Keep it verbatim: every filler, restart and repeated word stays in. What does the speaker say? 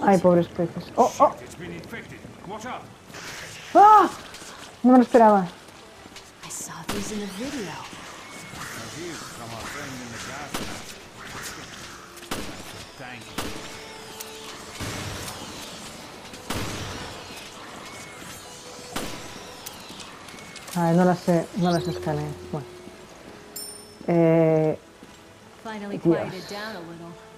Ay, pobres peces. ¡Oh, oh! ¡Ah! No me lo esperaba. I saw these in a video. Ay, no las sé, no las escaneé. Bueno. Eh, Finally Dios. quieted down a little.